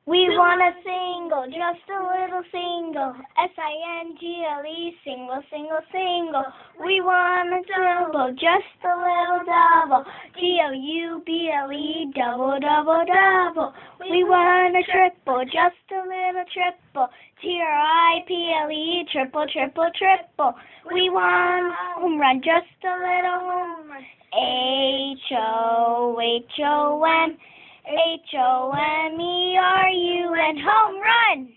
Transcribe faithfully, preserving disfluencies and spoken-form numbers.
We want a single, just a little single. S I N G L E, single, single, single. We want a double, just a little double. G O U B L E, double, double, double. We want a triple, just a little triple. T R I P L E, triple, triple, triple. We want a home run, just a little home run. H O H O N H O M E R U N, home run!